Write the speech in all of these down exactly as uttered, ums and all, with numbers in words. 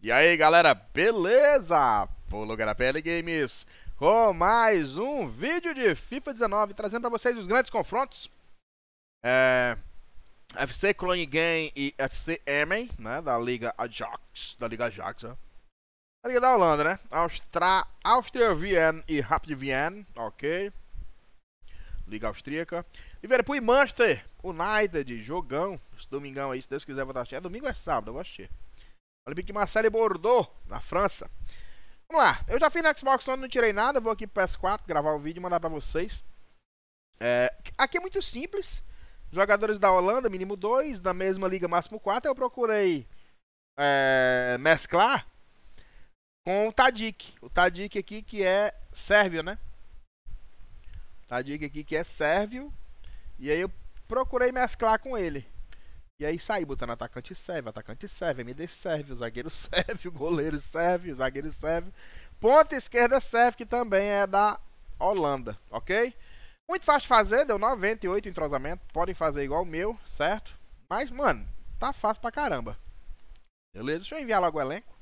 E aí galera, beleza? Polo Garapé Games com mais um vídeo de FIFA dezenove, trazendo para vocês os grandes confrontos é, F C Clone Game e F C Emmen, né, da Liga Ajax, da Liga Ajax, né? A Liga da Holanda, né? Austra... Áustria Vienne e Rapid Vienne, ok. Liga Austríaca. Liverpool e Manchester United, jogão. Esse domingão aí, se Deus quiser, vou assistir. É domingo ou é sábado? Eu vou assistir. Olympique de Marseille e Bordeaux, na França. Vamos lá, eu já fiz no Xbox One, não tirei nada. Vou aqui pro P S quatro, gravar o vídeo e mandar pra vocês. É, aqui é muito simples. Jogadores da Holanda, mínimo dois. Da mesma liga, máximo quatro. Eu procurei é, mesclar com o Tadic. O Tadic aqui que é sérvio, né? O Tadic aqui que é sérvio. E aí eu procurei mesclar com ele. E aí saí botando atacante sérvio, atacante sérvio, M D sérvio, zagueiro sérvio, goleiro sérvio, zagueiro sérvio. Ponta esquerda sérvio, que também é da Holanda, ok? Muito fácil de fazer, deu noventa e oito entrosamento. Podem fazer igual o meu, certo? Mas, mano, tá fácil pra caramba. Beleza? Deixa eu enviar logo o elenco.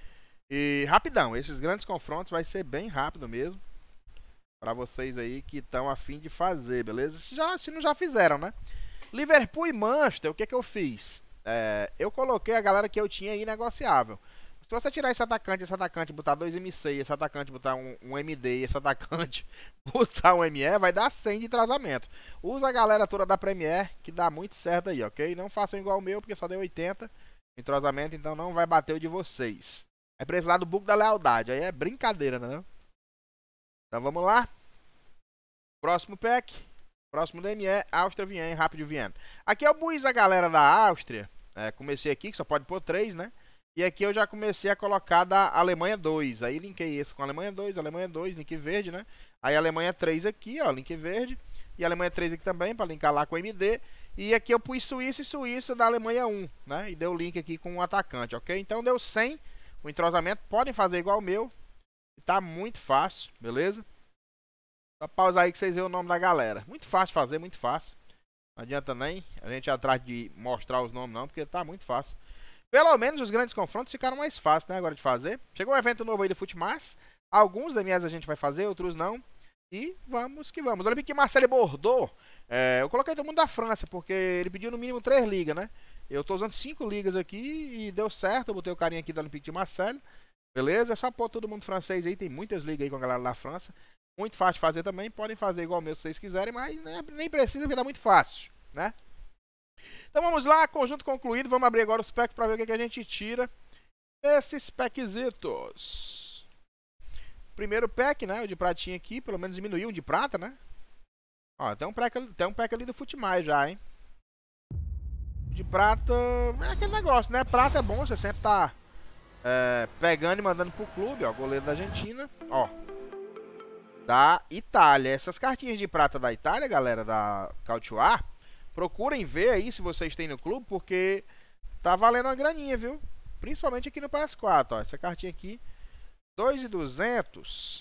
E rapidão, esses grandes confrontos vai ser bem rápido mesmo. Pra vocês aí que estão a fim de fazer, beleza? Se, já, se não já fizeram, né? Liverpool e Manchester, o que que eu fiz? É, eu coloquei a galera que eu tinha aí negociável. Se você tirar esse atacante, esse atacante, botar dois M C, esse atacante botar um, um M D, esse atacante botar um M E, vai dar cem de entrosamento. Usa a galera toda da Premier, que dá muito certo aí, ok? Não façam igual o meu, porque só deu oitenta entrosamento, então não vai bater o de vocês. É precisar do bug da lealdade, aí é brincadeira, né? Então vamos lá. Próximo pack. Próximo do M E, Áustria Vienne, Rápido Vienne. Aqui eu pus a galera da Áustria. É, comecei aqui, que só pode pôr três, né? E aqui eu já comecei a colocar da Alemanha dois. Aí linkei esse com a Alemanha dois, Alemanha dois, link verde, né? Aí Alemanha três aqui, ó, link verde. E Alemanha três aqui também, para linkar lá com o M D. E aqui eu pus Suíça e Suíça da Alemanha um, né? E deu o link aqui com o atacante, ok? Então deu cem o entrosamento. Podem fazer igual o meu. Tá muito fácil, beleza? Só pausa aí que vocês veem o nome da galera. Muito fácil de fazer, muito fácil. Não adianta nem a gente ir atrás de mostrar os nomes não, porque tá muito fácil. Pelo menos os grandes confrontos ficaram mais fáceis, né, agora de fazer. Chegou um evento novo aí do Futmars. Alguns da minhas a gente vai fazer, outros não. E vamos que vamos. Olympique de Marseille e Bordeaux. É, eu coloquei todo mundo da França, porque ele pediu no mínimo três ligas, né? Eu tô usando cinco ligas aqui e deu certo. Eu botei o carinha aqui do Olympique de Marseille. Beleza? É só pôr todo mundo francês aí. Tem muitas ligas aí com a galera da França. Muito fácil de fazer também, podem fazer igual o meu se vocês quiserem, mas nem precisa porque dá muito fácil, né? Então vamos lá, conjunto concluído, vamos abrir agora os packs para ver o que, que a gente tira desses packsitos. Primeiro pack, né, o de pratinha aqui, pelo menos diminuiu um de prata, né? Ó, tem um pack, tem um pack ali do Futmais já, hein? De prata, é aquele negócio, né? Prata é bom, você sempre tá é, pegando e mandando pro clube, ó, goleiro da Argentina, ó. Da Itália. Essas cartinhas de prata da Itália, galera, da Cautioar, procurem ver aí se vocês têm no clube, porque tá valendo uma graninha, viu? Principalmente aqui no P S quatro, ó. Essa cartinha aqui, dois mil e duzentos.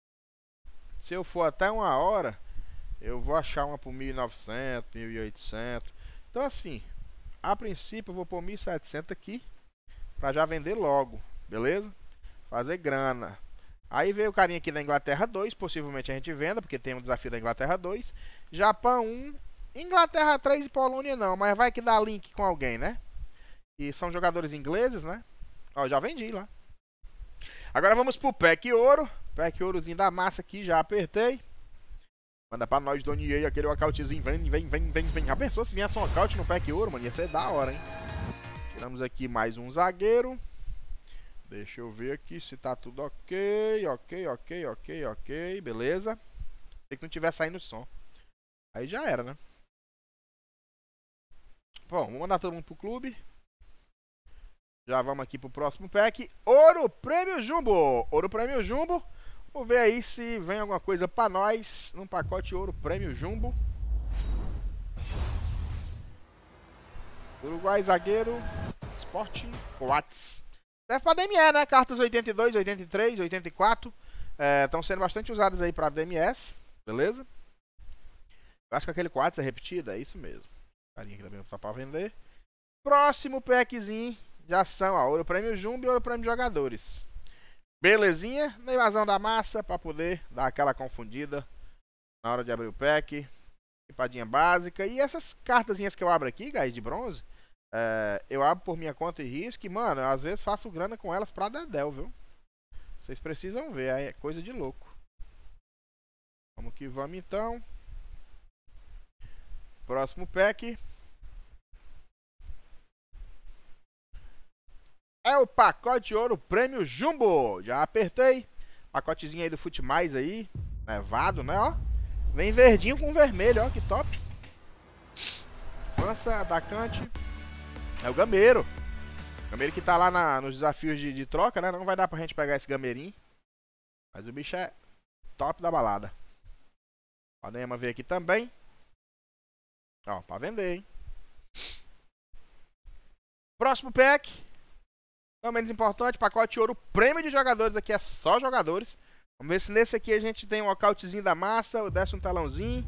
Se eu for até uma hora, eu vou achar uma por mil e novecentos, mil e oitocentos. Então assim, a princípio eu vou pôr mil e setecentos aqui, pra já vender logo, beleza? Fazer grana. Aí veio o carinha aqui da Inglaterra dois, possivelmente a gente venda, porque tem um desafio da Inglaterra dois. Japão um, Inglaterra três e Polônia não, mas vai que dá link com alguém, né? E são jogadores ingleses, né? Ó, já vendi lá. Agora vamos pro pack ouro. Pack ourozinho da massa aqui, já apertei. Manda pra nós, Donier, aquele walkoutzinho, vem, vem, vem, vem, vem. Já pensou se viesse um walkout no pack ouro, mano? Ia ser da hora, hein? Tiramos aqui mais um zagueiro. Deixa eu ver aqui se tá tudo ok, ok, ok, ok, ok, beleza. Tem que não tiver saindo som. Aí já era, né? Bom, vou mandar todo mundo pro clube. Já vamos aqui pro próximo pack. Ouro Prêmio Jumbo. Ouro Prêmio Jumbo. Vamos ver aí se vem alguma coisa pra nós num pacote Ouro Prêmio Jumbo. Uruguai zagueiro. Sporting Coates. Serve pra D M E, né? Cartas oitenta e dois, oitenta e três, oitenta e quatro. Estão é, sendo bastante usadas aí pra D M S. Beleza? Eu acho que aquele quatro é repetido. É isso mesmo. Carinha aqui também tá pra vender. Próximo packzinho. já são, ó, Ouro Prêmio Jumbo e Ouro Prêmio Jogadores. Belezinha? Na invasão da massa, pra poder dar aquela confundida na hora de abrir o pack. Equipadinha básica. E essas cartazinhas que eu abro aqui, guys, de bronze, é, eu abro por minha conta e risco. E, mano, eu às vezes faço grana com elas pra dedéu, viu? Vocês precisam ver, é coisa de louco. Vamos que vamos, então. Próximo pack. É o pacote de Ouro Prêmio Jumbo. Já apertei. Pacotezinho aí do Fute Mais aí. Nevado, né, ó. Vem verdinho com vermelho, ó, que top. Lança, atacante. É o Gameiro. Gameiro que tá lá na, nos desafios de, de troca, né? Não vai dar pra gente pegar esse Gameirinho. Mas o bicho é top da balada. Podem ver aqui também. Ó, pra vender, hein? Próximo pack. Não menos importante, pacote Ouro Prêmio de Jogadores. Aqui é só jogadores. Vamos ver se nesse aqui a gente tem um walkoutzinho da massa. Desce um telãozinho.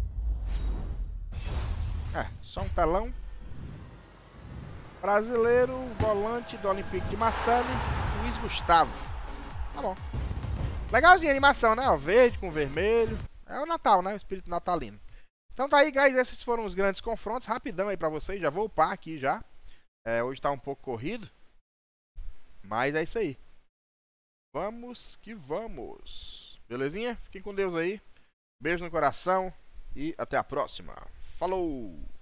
É, só um telão. Brasileiro, volante do Olympique de Marseille, Luiz Gustavo. Tá bom. Legalzinha a animação, né? Ó, verde com vermelho. É o Natal, né? O espírito natalino. Então tá aí, guys. Esses foram os grandes confrontos. Rapidão aí pra vocês. Já vou upar aqui já. É, hoje tá um pouco corrido. Mas é isso aí. Vamos que vamos. Belezinha? Fiquem com Deus aí. Beijo no coração. E até a próxima. Falou!